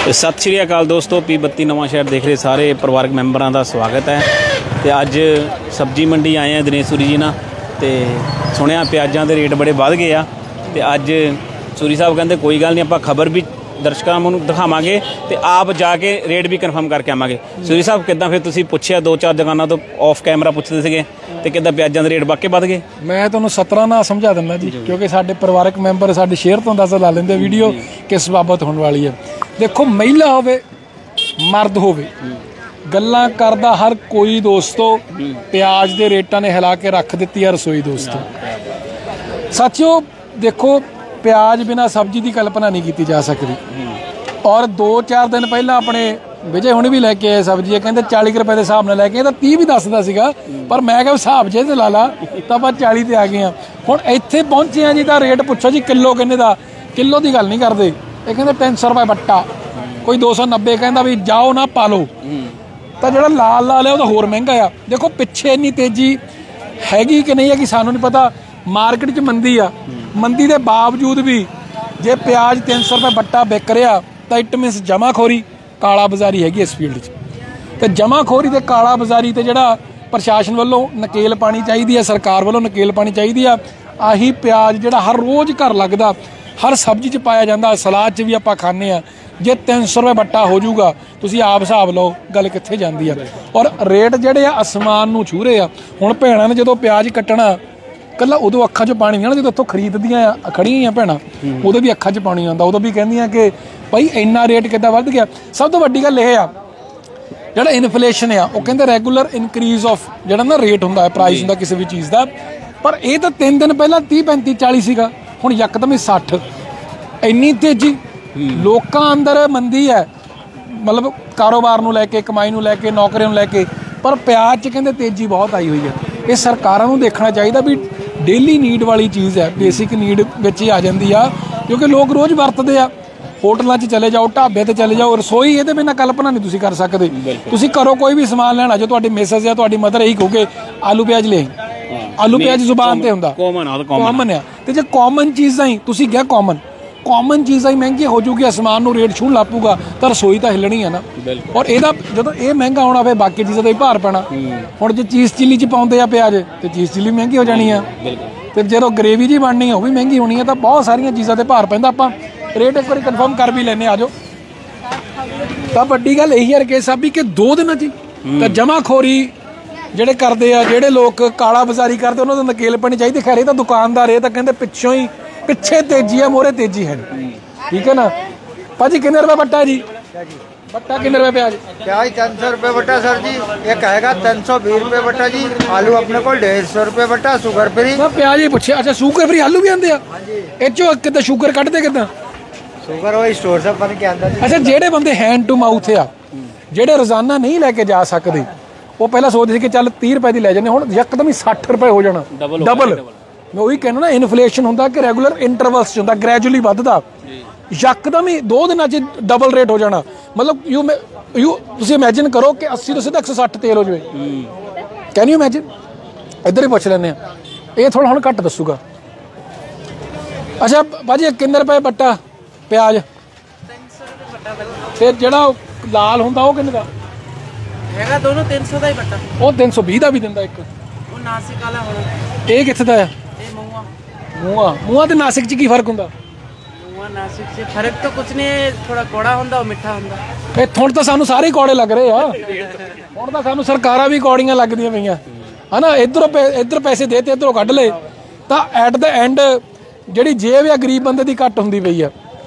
सत श्री अकाल दोस्तों, P32 नवां शहर देख रहे सारे परिवारक मैंबरां दा स्वागत है। तो अज सब्जी मंडी आए हैं दिनेश सूरी जी नाल, तो सुनिया प्याज़ां दे रेट बड़े वध गए आ। तो अज सूरी साहब कहते कोई गल नहीं, आपां खबर भी दर्शकों नूं दिखावांगे ते आप जाके रेट भी कन्फर्म करके आवांगे। सूरी साहब किद्दां फिर तुसीं पुछिया 2-4 दुकानां तो ऑफ कैमरा पुछदे सीगे ते किद्दां प्याज़ां दे रेट वाकई वध गए? मैं तुहानूं 17 नाल समझा दिंदा जी, क्योंकि साडे परिवारक मैंबर साडे शेयर तो अंदाज़ा ला लेंदे वीडियो किस बाबत होने वाली है। देखो, महिला होवे मर्द होवे, गल्लां करदा हर कोई दोस्तों प्याज दे रेटां ने हिला के रख दित्ती है रसोई दोस्तों। साथियों देखो, प्याज बिना सब्जी की कल्पना नहीं की जा सकती। और 2-4 दिन पहला अपने विजय हुण भी लैके आए सब्जी, कहते 40 रुपए के हिसाब नाल लैके, 30 भी दसदा सीगा, पर मैं क्या हिसाब जे ला ला तो आप 40 ते आ गए हैं। हुण इत्थे पहुंचे हैं जी, तो रेट पुछो जी किलो किन्ने दा, किलो की गल नहीं करते, ये कहते 300 रुपए बट्टा, कोई 290 कहता भी जाओ ना पा लो। तो जो लाल लाल है वो होर महंगा आ। देखो पिछे इन्नी तेजी हैगी कि नहीं है कि सानू नहीं पता। मार्केट च मंदी आ, मंदी के बावजूद भी जे प्याज 300 रुपए बट्टा बिक रहा तो इट मीनस जमाखोरी काला बाजारी हैगी इस फील्ड च। तो जमाखोरी ते काला बाजारी ते जिहड़ा प्रशासन वालों नकेल पानी चाहिए है, सरकार वालों नकेल पानी चाहिए आ। आही प्याज जिहड़ा हर रोज़ घर लगता, हर सब्जी च पाया जाता, सलाद च भी आपां खाने आ, जे 300 रुपए बट्टा हो जाऊगा तुसीं आप हिसाब लो गल कित्थे जांदी आ। और रेट जिहड़े आसमान नूं छू रहे आ। हुण भैणां ने जदों प्याज कट्टना कल्ला उदों अखां 'च पानी नहीं आना, जो इत्थों खरीददियां खड़ियां भैणां उदों भी अखां 'च पानी आंदा, उदों भी कहंदियां कि भाई इन्ना रेट किद्दां वध गया। सब तो वड्डी गल इह आ जिहड़ा इनफ्लेशन आ, वो कहंदे रेगूलर इनक्रीज ऑफ जिहड़ा ना रेट हुंदा है, प्राइस हुंदा किसी भी चीज़ का। पर यह तो 3 दिन पहला 30, 35, 40 सीगा, हुण यकदम ही 60। इन्नी तेजी लोकां अंदर मंदी है, मतलब कारोबार नूं लैके, कमाई नूं लैके, नौकरियां नूं लैके। पर प्याज च कहंदे तेजी बहुत आई हुई है। ये सरकारां नूं देखना चाहिए भी डेली नीड वाली चीज़ है, बेसिक नीड विच ही आ जाती आ, क्योंकि लोग रोज़ वरतदे आ। होटलों च चले जाओ, ढाबे ते चले जाओ, रसोई ये बिना कल्पना नहीं तुसीं कर सकते। तुसीं घरों कोई भी समान लेना, जो तुहाडी मिसेस या तुहाडी मदर यही कहोगे आलू प्याज ले, आलू प्याज जुबान ते हुंदा कॉमन है। तो जो कॉमन चीज़ां ही तुसीं क्या कॉमन चीज़ां ही महंगी हो जूगी, आसमान नूं रेट छूण लापूगा तो रसोई तो हिलनी है ना। और यदा जो ये महंगा होना फिर बाकी चीज़ों का ही भार पैना। हुण जो चीज़ चिली च पाउंदे आ प्याज, तो चीज़ चिली महंगी हो जानी है, तो जो ग्रेवी जी बननी है वो भी महंगी होनी है। तो बहुत सारिया चीज़ों से भार पैंदा। आपां रेट एक बार कन्फर्म कर भी लेने, आ जाओ। तो वड्डी गल यही है रकेश साहब कि 2 दिन जी तो जमाखोरी ਜਿਹੜੇ करते हैं, ਜਿਹੜੇ लोग काला बाजारी करते उन्होंने नकेल पानी चाहिए। खैर ये तो दुकानदार ये तो कहते पिछों ही पिछे तेजी है, मोहरे तेजी है, ठीक है ना। भाजी कितने रुपए बट्टा जी? बट्टा कितने रुपए प्याज? प्याज 300 रुपए बट्टा सर जी, एक हैगा 320 रुपए बट्टा जी। आलू अपने को 150 रुपए बट्टा, शुगर फ्री। प्याज ही पूछे, अच्छा शुगर फ्री आलू भी आते हैं? कि शुगर कटते किदा? शुगर वो स्टोर से बन के आंदा। अच्छा, जेडे बंदे हैंड टू माउथ आ, जेडे रोजाना नहीं लैके जा सकते, वो पहला सोचते कि चल 30 रुपए की लै जाने, हुण यकदम ही 60 रुपए हो जाना डबल। मैं वही कहना ना, इनफ्लेशन होंदा कि रेगूलर इंटरवल्स होंदा, ग्रैजुअली वधदा, यकदम ही 2 दिनों च डबल रेट हो जाना। मतलब यू तुसीं इमेजिन करो कि 80 तो सीधा 160 तेल हो जाए। Can you imagine? इधर ही पुछ लैंदे आ, ये थोड़ा हुण घट दसूगा। अच्छा भाजी कितने रुपए बट्टा प्याज? 300 रुपए बट्टा। ते जिहड़ा लाल हुंदा वो किन्ने दा हैगा? दोनों 300 ਦਾ ਹੀ ਬੱਟਾ। ਉਹ 320 ਦਾ ਵੀ ਦਿੰਦਾ ਇੱਕ। ਉਹ ਨਾਸਿਕ ਵਾਲਾ ਹੋਣਾ। ਇਹ ਕਿੱਥੇ ਦਾ ਹੈ? ਇਹ ਮੂਆ ਤੇ ਨਾਸਿਕ 'ਚ ਕੀ ਫਰਕ ਹੁੰਦਾ? ਮੂਆ ਨਾਸਿਕ 'ਚ ਫਰਕ ਤਾਂ ਕੁਝ ਨਹੀਂ ਹੈ, ਥੋੜਾ ਕੌੜਾ ਹੁੰਦਾ, ਉਹ ਮਿੱਠਾ ਹੁੰਦਾ। ਇਹ ਹੁਣ ਤਾਂ ਸਾਨੂੰ ਸਾਰੇ ਹੀ ਕੌੜੇ ਲੱਗ ਰਹੇ ਆ। ਹੁਣ ਤਾਂ ਸਾਨੂੰ ਸਰਕਾਰਾਂ ਵੀ ਕੌੜੀਆਂ ਲੱਗਦੀਆਂ ਪਈਆਂ ਹਨਾ। ਇੱਧਰ ਪੈਸੇ ਦੇ ਤੇ ਇੱਧਰੋਂ ਕੱਢ ਲਏ, ਤਾਂ ਐਟ ਦ ਐਂਡ ਜਿਹੜੀ ਜੇਬ ਆ ਗਰੀਬ ਬੰਦੇ ਦੀ ਘੱਟ ਹੁੰਦੀ ਪਈ ਆ।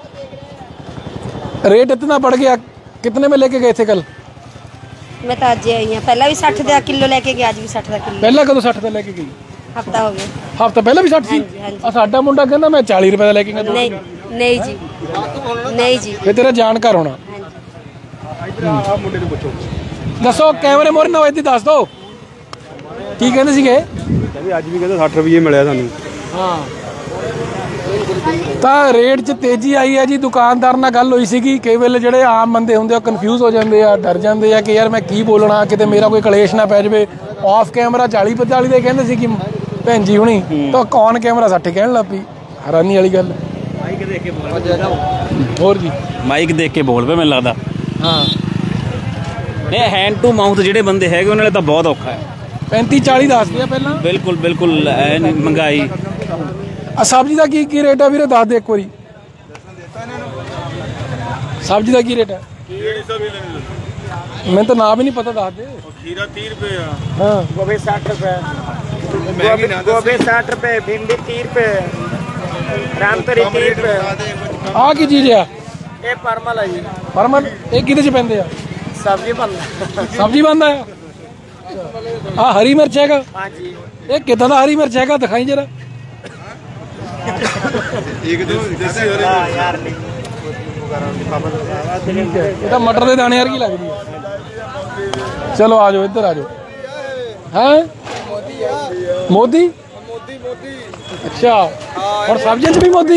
रेट इतना बढ़ गया। कितने में लेके गए थे कल? मैं तो आज आई हूँ, पहला भी 60 का किलो लेके गया, आज भी 60 का किलो। पहला कदों 60 का लेके गई? हफ्ता हो गया। हफ्ता पहले भी 60 सी? साडा मुंडा कहंदा मैं 40 रुपए का लेके गया। नहीं जी, नहीं जी। फिर तेरा जानकार होना। दसो कैमरे मोरे ना इतनी दस दो की कहंदे सीगे? ਅੱਜ ਵੀ ਕਹਿੰਦੇ 60 ਰੁਪਏ ਮਿਲਿਆ ਸਾਨੂੰ। हाँ ਤਾਂ ਰੇਟ 'ਚ ਤੇਜ਼ੀ ਆਈ ਹੈ ਜੀ। ਦੁਕਾਨਦਾਰ ਨਾਲ ਗੱਲ ਹੋਈ ਸੀਗੀ, ਕਈ ਵੇਲੇ ਜਿਹੜੇ ਆਮ ਬੰਦੇ ਹੁੰਦੇ ਆ ਕਨਫਿਊਜ਼ ਹੋ ਜਾਂਦੇ ਆ, ਡਰ ਜਾਂਦੇ ਆ ਕਿ ਯਾਰ ਮੈਂ ਕੀ ਬੋਲਣਾ, ਕਿਤੇ ਮੇਰਾ ਕੋਈ ਕਲੇਸ਼ ਨਾ ਪੈ ਜਾਵੇ। ਆਫ ਕੈਮਰਾ 40-45 ਦੇ ਕਹਿੰਦੇ ਸੀ ਕਿ ਭੈਣ ਜੀ ਹੁਣੀ, ਤਾਂ ਔਨ ਕੈਮਰਾ 60 ਕਹਿਣ ਲੱਗ ਪਈ। ਹੈਰਾਨੀ ਵਾਲੀ ਗੱਲ। ਹੋਰ ਜੀ ਮਾਈਕ ਦੇਖ ਕੇ ਬੋਲ ਪਏ ਮੈਨੂੰ ਲੱਗਦਾ। ਹਾਂ ਇਹ ਹੈਂਡ ਟੂ ਮਾਊਥ ਜਿਹੜੇ ਬੰਦੇ ਹੈਗੇ ਉਹਨਾਂ ਲਈ ਤਾਂ ਬਹੁਤ ਔਖਾ ਹੈ। 35-40 ਦੱਸਦੇ ਆ ਪਹਿਲਾਂ। ਬਿਲਕੁਲ ਬਿਲਕੁਲ ਮਹਿੰਗਾਈ। ਆ ਸਬਜ਼ੀ ਦਾ ਕੀ ਰੇਟ ਆ ਵੀਰੇ, ਦੱਸ ਦੇ ਇੱਕ ਵਾਰੀ। ਸਬਜ਼ੀ ਦਾ ਕੀ ਰੇਟ ਹੈ? ਮੈਨੂੰ ਤਾਂ ਨਾਮ ਵੀ ਨਹੀਂ ਪਤਾ, ਦੱਸ ਦੇ। खीरा 30 रुपए हाँ गोभी 60 रुपए गोभी 60 रुपए भिंडी 30 रुपए रामतरी 30 रुपए। ਆ ਕੀ ਚੀਜ਼ ਆ? ये परमल है जी। ਪਰਮਨ ਇਹ ਕਿਹਦੇ ਚ ਪੈਂਦੇ ਆ? सब्जी बनना। ਸਬਜ਼ੀ ਬਣਦਾ ਆ। ਆ ਹਰੀ ਮਿਰਚ ਹੈਗਾ? हाँ जी। ਇਹ ਕਿੱਦਾਂ ਦਾ ਹਰੀ ਮਿਰਚ ਹੈਗਾ, ਦਿਖਾਈ ਜਰਾ। यार ਇਹ ਤਾਂ ਮਟਰ ਦੇ ਦਾਣੇ ਵਰਗੀ ਲੱਗਦੀ ਹੈ। ਚਲੋ ਆ ਜਾਓ, ਇੱਧਰ ਆ ਜਾਓ। ਹੈ ਮੋਦੀ? ਅੱਛਾ, ਹੁਣ ਸਬਜ਼ੀਆਂ 'ਚ ਵੀ ਮੋਦੀ?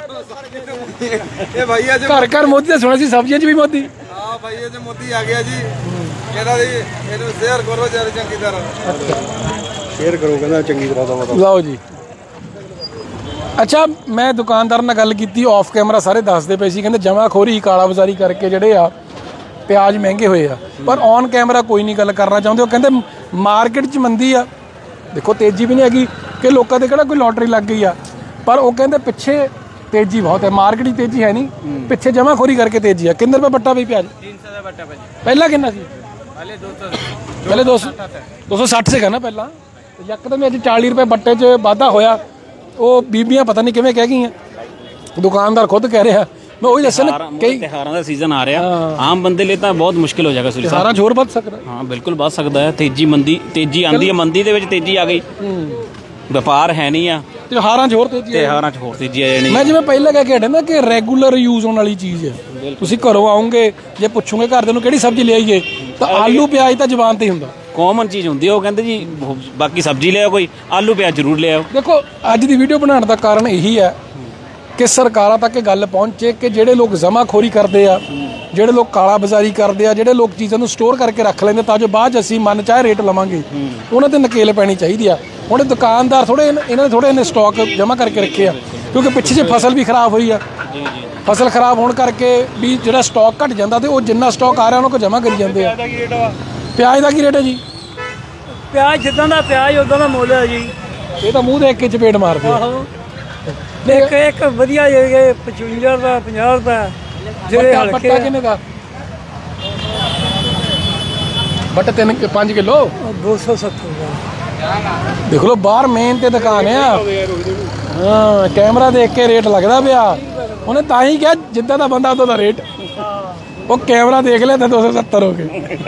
ਇਹ ਭਈਆ ਜੀ ਘਰ ਘਰ ਮੋਦੀ ਤਾਂ ਸੁਣਿਆ ਸੀ, ਸਬਜ਼ੀਆਂ 'ਚ ਵੀ ਮੋਦੀ? ਹਾਂ ਭਈਆ ਜੀ ਮੋਦੀ ਆ ਗਿਆ ਜੀ। ਕਹਿੰਦਾ ਜੀ ਇਹਨੂੰ ਸ਼ੇਅਰ ਕਰੋ ਜਰਾ ਚੰਗੀ ਤਰ੍ਹਾਂ। ਸ਼ੇਅਰ ਕਰੋ ਕਹਿੰਦਾ ਚੰਗੀ ਤਰ੍ਹਾਂ ਦਾ ਮਤਲਬ। ਲਓ ਜੀ। ਅੱਛਾ, ਮੈਂ ਦੁਕਾਨਦਾਰ ਨਾਲ ਗੱਲ ਕੀਤੀ ਆਫ ਕੈਮਰਾ, ਸਾਰੇ ਦੱਸਦੇ ਪਏ ਸੀ, ਕਹਿੰਦੇ ਜਮਾਖੋਰੀ ਕਾਲਾ ਬਾਜ਼ਾਰੀ ਕਰਕੇ ਜਿਹੜੇ ਆ ਪਿਆਜ਼ ਮਹਿੰਗੇ ਹੋਏ ਆ। ਪਰ ਔਨ ਕੈਮਰਾ ਕੋਈ ਨਹੀਂ ਗੱਲ ਕਰਨਾ ਚਾਹੁੰਦੇ। ਉਹ ਕਹਿੰਦੇ ਮਾਰਕੀਟ 'ਚ ਮੰਦੀ ਆ, ਦੇਖੋ ਤੇਜ਼ੀ ਵੀ ਨਹੀਂ ਹੈਗੀ ਕਿ ਲੋਕਾਂ ਦੇ ਕਿਹੜਾ ਕੋਈ ਲੋਟਰੀ ਲੱਗ ਗਈ ਆ, ਪਰ ਉਹ ਕਹਿੰਦੇ ਪਿੱਛੇ ਤੇਜ਼ੀ ਬਹੁਤ ਹੈ, ਮਾਰਕੀਟ 'ਚ ਤੇਜ਼ੀ ਹੈ ਨਹੀਂ, ਪਿੱਛੇ ਜਮਾਖੋਰੀ ਕਰਕੇ ਤੇਜ਼ੀ ਆ। ਕਿੰਨੇ ਰੁਪਏ ਬੱਟਾ ਬਈ ਪਿਆਜ਼? 300 का बट्टा भाजी। ਪਹਿਲਾਂ ਕਿੰਨਾ ਸੀ? पहले 200 ਪਹਿਲੇ 260 ਸੀਗਾ ਨਾ ਪਹਿਲਾਂ। ਯਕਦਮ ਅੱਜ 40 ਰੁਪਏ ਬੱਟੇ 'ਚ ਵਾਧਾ ਹੋਇਆ। ਉਹ ਬੀਬੀਆਂ ਪਤਾ ਨਹੀਂ ਕਿਵੇਂ ਕਹਿ ਗਈਆਂ, ਦੁਕਾਨਦਾਰ ਖੁਦ ਕਹਿ ਰਿਹਾ। ਮੈਂ ਉਹੀ ਦੱਸਿਆ ਨਾ, ਕਈ ਤਿਉਹਾਰਾਂ ਦਾ ਸੀਜ਼ਨ ਆ ਰਿਹਾ, ਆਮ ਬੰਦੇ ਲਈ ਤਾਂ ਬਹੁਤ ਮੁਸ਼ਕਿਲ ਹੋ ਜਾਏਗਾ। ਸੁਰੀ ਸਾਰਾ ਜ਼ੋਰ ਵੱਧ ਸਕਦਾ। ਹਾਂ ਬਿਲਕੁਲ ਵੱਧ ਸਕਦਾ ਹੈ। ਤੇਜ਼ੀ ਆਂਦੀ ਹੈ, ਮੰਦੀ ਦੇ ਵਿੱਚ ਤੇਜ਼ੀ ਆ ਗਈ, ਵਪਾਰ ਹੈ ਨਹੀਂ ਆ, ਤਿਉਹਾਰਾਂ 'ਚ ਹੋਰ ਤੇਜ਼ੀ ਆ। ਤਿਉਹਾਰਾਂ 'ਚ ਹੋਰ ਤੇਜ਼ੀ ਆ ਜਾਣੀ। ਮੈਂ ਜਿਵੇਂ ਪਹਿਲਾਂ ਕਹਿ ਕੇ ਹਟਿਆ ਨਾ ਕਿ ਰੈਗੂਲਰ ਯੂਜ਼ ਹੋਣ ਵਾਲੀ ਚੀਜ਼ ਹੈ। ਤੁਸੀਂ ਘਰੋਂ ਆਉਂਗੇ, ਜੇ ਪੁੱਛੋਗੇ ਘਰਦਿਆਂ ਨੂੰ ਕਿਹੜੀ ਸਬਜ਼ੀ ਲਿਆਈਏ, ਤਾਂ ਆਲੂ ਪਿਆਜ਼ ਤਾਂ ਜ਼ੁਬਾਨ ਤੇ ਹੀ ਹੁੰਦਾ, ਕਾਮਨ ਚੀਜ਼ ਹੁੰਦੀ ਹੈ। ਉਹ ਕਹਿੰਦੇ ਜੀ ਬਾਕੀ ਸਬਜ਼ੀ ਲਿਆਓ, ਕੋਈ ਆਲੂ ਪਿਆਜ਼ ਜ਼ਰੂਰ ਲਿਆਓ। ਦੇਖੋ ਅੱਜ ਦੀ ਵੀਡੀਓ ਬਣਾਉਣ ਦਾ ਕਾਰਨ ਇਹੀ ਹੈ ਕਿ ਸਰਕਾਰਾਂ ਤੱਕ ਇਹ ਗੱਲ ਪਹੁੰਚੇ ਕਿ ਜਿਹੜੇ ਲੋਕ ਜਮਾਖੋਰੀ ਕਰਦੇ ਆ, ਜਿਹੜੇ ਲੋਕ ਕਾਲਾ ਬਾਜ਼ਾਰੀ ਕਰਦੇ ਆ, ਜਿਹੜੇ ਲੋਕ ਚੀਜ਼ਾਂ ਨੂੰ ਸਟੋਰ ਕਰਕੇ ਰੱਖ ਲੈਂਦੇ ਤਾਂ ਜੋ ਬਾਅਦ 'ਚ ਅਸੀਂ ਮਨ ਚਾਹੇ ਰੇਟ ਲਵਾਂਗੇ, ਉਹਨਾਂ ਤੇ ਨਕੇਲ ਪੈਣੀ ਚਾਹੀਦੀ ਆ। ਹੁਣ ਦੁਕਾਨਦਾਰ ਇਹਨਾਂ ਨੇ ਸਟਾਕ ਜਮ੍ਹਾਂ ਕਰਕੇ ਰੱਖੇ ਆ, ਕਿਉਂਕਿ ਪਿੱਛੇ ਜੇ ਫਸਲ ਵੀ ਖਰਾਬ ਹੋਈ ਆ। ਫਸਲ ਖਰਾਬ ਹੋਣ ਕਰਕੇ ਵੀ ਜਿਹੜਾ ਸਟਾਕ ਘਟ ਜਾਂਦਾ ਤੇ ਉਹ ਜਿੰਨਾ ਸਟਾਕ ਆ ਰਿਹਾ ਉਹਨਾਂ ਕੋਲ ਜਮ੍ਹਾਂ ਕਰੀ ਜਾਂਦੇ ਆ। ਪਿਆਜ਼ ਦਾ ਕੀ ਰੇਟ ਹੈ ਜੀ? प्याज जिदा का प्याज उदा का मुल है जी। ਇਹ ਤਾਂ ਮੂੰਹ ਦੇਖ ਕੇ ਚਪੇੜ ਮਾਰਦੇ ਆ। एक वधिया 55 रुपए 50 रुपए ਜਿਹੜੇ ਹਲਕੇ। ਬੱਟਾ ਕਿੰਨੇ ਦਾ? ਬੱਟਾ 5 ਕਿਲੋ 270 ਦਾ। ਦੇਖ ਲਓ ਬਾਹਰ ਮੇਨ ਤੇ ਦੁਕਾਨ ਆ। ਹਾਂ, ਕੈਮਰਾ ਦੇਖ ਕੇ ਰੇਟ ਲੱਗਦਾ ਪਿਆ। ਉਹਨੇ ਤਾਂ ਹੀ ਕਿਹਾ ਜਿੱਦਾਂ ਦਾ ਬੰਦਾ ਉਦਾਂ ਦਾ ਰੇਟ। ਉਹ ਕੈਮਰਾ ਦੇਖ ਲਿਆ ਤਾਂ 270 ਹੋ ਗਏ।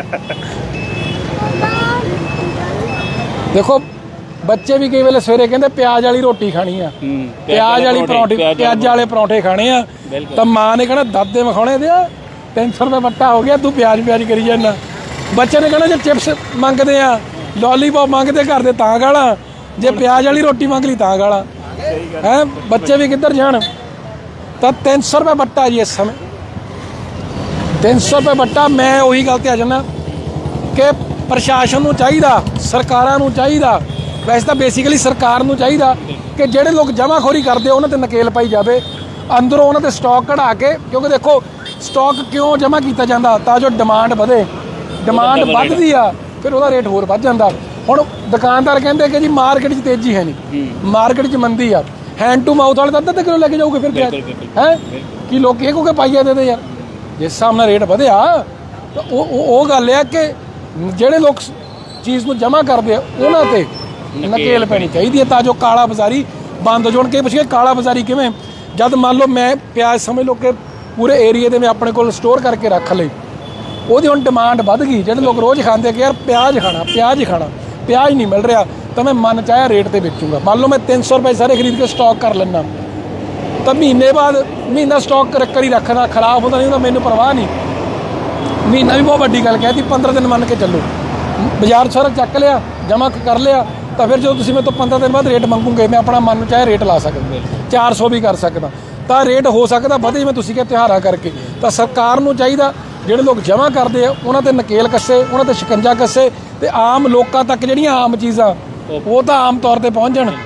ਦੇਖੋ ਬੱਚੇ ਵੀ ਕਈ ਵੇਲੇ ਸਵੇਰੇ ਕਹਿੰਦੇ ਪਿਆਜ਼ ਵਾਲੀ ਰੋਟੀ ਖਾਣੀ ਆ, ਪਿਆਜ਼ ਵਾਲੀ ਪਰੌਂਠੀ, ਪਿਆਜ਼ ਵਾਲੇ ਪਰੌਂਠੇ ਖਾਣੇ ਆ, ਤਾਂ ਮਾਂ ਨੇ ਕਹਿਣਾ ਦਾਦੇ ਮਖਾਉਣੇ ਦੇ 300 ਰੁਪਏ ਬੱਟਾ ਹੋ ਗਿਆ, ਤੂੰ ਪਿਆਜ਼ ਕਰੀ ਜਾਂਦਾ। ਬੱਚੇ ਨੇ ਕਹਿਣਾ ਜੇ ਚਿਪਸ ਮੰਗਦੇ ਆ, ਲੋਲੀਪੌਪ ਮੰਗਦੇ ਘਰ ਦੇ ਤਾਂ ਗਾਲਾਂ, ਜੇ ਪਿਆਜ਼ ਵਾਲੀ ਰੋਟੀ ਮੰਗ ਲਈ ਤਾਂ ਗਾਲਾਂ। ਹੈ ਬੱਚੇ ਵੀ ਕਿੱਧਰ ਜਾਣ। ਤਾਂ 300 ਰੁਪਏ ਬੱਟਾ ਜੀ ਇਸ ਸਮੇਂ, 300 ਰੁਪਏ ਬੱਟਾ। ਮੈਂ ਉਹੀ ਗੱਲ ਤੇ ਆ ਜਾਂਦਾ ਕਿ ਪ੍ਰਸ਼ਾਸਨ ਨੂੰ ਚਾਹੀਦਾ, ਸਰਕਾਰਾਂ ਨੂੰ ਚਾਹੀਦਾ, ਵੈਸੇ ਤਾਂ ਬੇਸਿਕਲੀ ਸਰਕਾਰ ਨੂੰ ਚਾਹੀਦਾ ਕਿ ਜਿਹੜੇ ਲੋਕ ਜਮਾਖੋਰੀ ਕਰਦੇ ਉਹਨਾਂ ਤੇ ਨਕੇਲ ਪਾਈ ਜਾਵੇ, ਅੰਦਰੋਂ ਉਹਨਾਂ ਤੇ ਸਟਾਕ ਕਢਾ ਕੇ। ਕਿਉਂਕਿ ਦੇਖੋ ਸਟਾਕ ਕਿਉਂ ਜਮ੍ਹਾਂ ਕੀਤਾ ਜਾਂਦਾ? ਤਾਂ ਜੋ ਡਿਮਾਂਡ ਵਧੇ, ਡਿਮਾਂਡ ਵੱਧਦੀ ਆ ਫਿਰ ਉਹਦਾ ਰੇਟ ਹੋਰ ਵੱਧ ਜਾਂਦਾ। ਹੁਣ ਦੁਕਾਨਦਾਰ ਕਹਿੰਦੇ ਕਿ ਜੀ ਮਾਰਕੀਟ 'ਚ ਤੇਜ਼ੀ ਹੈ ਨਹੀਂ, ਮਾਰਕੀਟ 'ਚ ਮੰਦੀ ਆ। ਹੈਂਡ ਟੂ ਮਾਊਥ ਵਾਲੇ ਤਾਂ ਅੱਧਾ ਕਿਲੋ ਲੈ ਕੇ ਜਾਊਗੇ ਫਿਰ ਪਿਆਜ਼ ਹੈ ਕਿ ਲੋਕ ਇਹ ਕਹੋਗੇ ਪਾਈਆ ਦੇ ਦੇ ਯਾਰ। ਜਿਸ ਹਿਸਾਬ ਨਾਲ ਰੇਟ ਵਧਿਆ ਤਾਂ ਉਹ ਗੱਲ ਆ ਕਿ ਜਿਹੜੇ ਲੋਕ ਚੀਜ਼ ਨੂੰ ਜਮ੍ਹਾਂ ਕਰਦੇ ਆ ਉਹਨਾਂ ਤੇ ਨਕੇਲ ਪੈਣੀ ਚਾਹੀਦੀ ਹੈ, ਤਾਂ ਜੋ ਕਾਲਾ ਬਾਜ਼ਾਰੀ ਬੰਦ ਹੋ ਜਾਣ। ਕਿ ਪੁੱਛੀਏ ਕਾਲਾ ਬਾਜ਼ਾਰੀ ਕਿਵੇਂ? ਜਦ ਮੰਨ ਲਓ ਮੈਂ ਪਿਆਜ਼ ਸਮਝ ਲਓ ਕਿ ਪੂਰੇ ਏਰੀਏ ਦੇ ਮੈਂ ਆਪਣੇ ਕੋਲ ਸਟੋਰ ਕਰਕੇ ਰੱਖ ਲਈ, ਉਹਦੀ ਹੁਣ ਡਿਮਾਂਡ ਵੱਧ ਗਈ। ਜਿਹੜੇ ਲੋਕ ਰੋਜ਼ ਖਾਂਦੇ ਕਿ ਯਾਰ ਪਿਆਜ਼ ਖਾਣਾ, ਪਿਆਜ਼ ਨਹੀਂ ਮਿਲ ਰਿਹਾ, ਤਾਂ ਮੈਂ ਮਨ ਚਾਹਿਆ ਰੇਟ ਤੇ ਵੇਚੂੰਗਾ। ਮੰਨ ਲਓ ਮੈਂ 300 ਰੁਪਏ ਸਾਰੇ ਖਰੀਦ ਕੇ ਸਟਾਕ ਕਰ ਲੈਂਦਾ, ਤਾਂ ਮਹੀਨੇ ਬਾਅਦ ਮਹੀਨਾ ਸਟਾਕ ਕਰੀ ਰੱਖਣਾ, ਖਰਾਬ ਹੁੰਦਾ ਨਹੀਂ ਹੁੰਦਾ, ਮੈਨੂੰ ਪਰਵਾਹ ਨਹੀਂ। ਮਹੀਨਾ ਵੀ ਬਹੁਤ ਵੱਡੀ ਗੱਲ ਕਹਿਤੀ, 15 ਦਿਨ ਮੰਨ ਕੇ ਚੱਲੋ। ਬਾਜ਼ਾਰ ਸਾਰਾ ਚੱਕ ਲਿਆ, ਜਮ੍ਹਾਂ ਕਰ ਲਿਆ, ਤਾਂ ਫਿਰ ਜਦੋਂ ਤੁਸੀਂ ਮੇਰੇ ਤੋਂ 15 ਦਿਨ ਬਾਅਦ ਰੇਟ ਮੰਗੋਗੇ, ਮੈਂ ਆਪਣਾ ਮਨ ਨੂੰ ਚਾਹੇ ਰੇਟ ਲਾ ਸਕਦਾ, 400 ਵੀ ਕਰ ਸਕਦਾ। ਤਾਂ ਰੇਟ ਹੋ ਸਕਦਾ ਵਧੇ, ਜਿਵੇਂ ਤੁਸੀਂ ਕਿਹਾ ਤਿਉਹਾਰਾਂ ਕਰਕੇ। ਤਾਂ ਸਰਕਾਰ ਨੂੰ ਚਾਹੀਦਾ ਜਿਹੜੇ ਲੋਕ ਜਮ੍ਹਾਂ ਕਰਦੇ ਆ ਉਹਨਾਂ ਤੇ ਨਕੇਲ ਕੱਸੇ, ਉਹਨਾਂ ਤੇ ਸ਼ਿਕੰਜਾ ਕੱਸੇ, ਤੇ ਆਮ ਲੋਕਾਂ ਤੱਕ ਜਿਹੜੀਆਂ ਆਮ ਚੀਜ਼ਾਂ ਉਹ ਤਾਂ ਆਮ ਤੌਰ ਤੇ ਪਹੁੰਚ ਜਾਣ।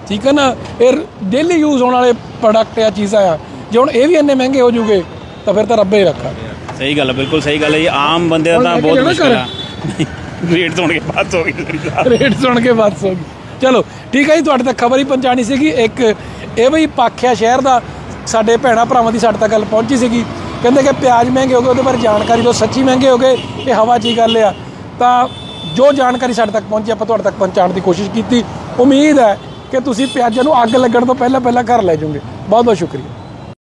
ਠੀਕ ਹੈ ਨਾ। ਇਹ ਡੇਲੀ ਯੂਜ਼ ਹੋਣ ਵਾਲੇ ਪ੍ਰੋਡਕਟ ਆ, ਚੀਜ਼ਾਂ ਆ। ਜੇ ਹੁਣ ਇਹ ਵੀ ਇੰਨੇ ਮਹਿੰਗੇ ਹੋ ਜੂਗੇ ਤਾਂ ਫਿਰ ਤਾਂ ਰੱਬੇ ਹੀ ਰੱਖਾ। ਸਹੀ ਗੱਲ ਹੈ, ਬਿਲਕੁਲ ਸਹੀ ਗੱਲ ਹੈ ਜੀ। ਆਮ ਬੰਦੇ ਦਾ ਤਾਂ ਬਹੁਤ ਮੁਸ਼ਕਿਲ ਆ। ਰੇਟ ਸੁਣ ਕੇ ਬਸ ਹੋ ਗਈ, ਰੇਟ ਸੁਣ ਕੇ ਬਸ ਹੋ ਗਈ। ਚਲੋ ਠੀਕ ਹੈ ਜੀ, ਤੁਹਾਡੇ ਤੱਕ ਖਬਰ ਹੀ ਪਹੁੰਚਾਣੀ ਸੀਗੀ। ਇੱਕ ਇਹ ਵੀ ਪਾਖਿਆ ਸ਼ਹਿਰ ਦਾ ਸਾਡੇ ਭੈਣਾਂ ਭਰਾਵਾਂ ਦੀ ਸਾਡੇ ਤੱਕ ਗੱਲ ਪਹੁੰਚੀ ਸੀਗੀ। ਕਹਿੰਦੇ ਕਿ ਪਿਆਜ਼ ਮਹਿੰਗੇ ਹੋ ਗਏ, ਉਹਦੇ ਬਾਰੇ ਜਾਣਕਾਰੀ ਦਿਓ। ਸੱਚੀ ਮਹਿੰਗੇ ਹੋ ਗਏ ਕਿ ਹਵਾ 'ਚ ਹੀ ਗੱਲ ਆ? ਤਾਂ ਜੋ ਜਾਣਕਾਰੀ ਸਾਡੇ ਤੱਕ ਪਹੁੰਚੀ ਆਪਾਂ ਤੁਹਾਡੇ ਤੱਕ ਪਹੁੰਚਾਉਣ ਦੀ ਕੋਸ਼ਿਸ਼ ਕੀਤੀ। ਉਮੀਦ ਹੈ ਕਿ ਤੁਸੀਂ ਪਿਆਜ਼ਾਂ ਨੂੰ ਅੱਗ ਲੱਗਣ ਤੋਂ ਪਹਿਲਾਂ ਘਰ ਲੈ ਜਾਓਗੇ। ਬਹੁਤ ਬਹੁਤ ਸ਼ੁਕਰੀਆ।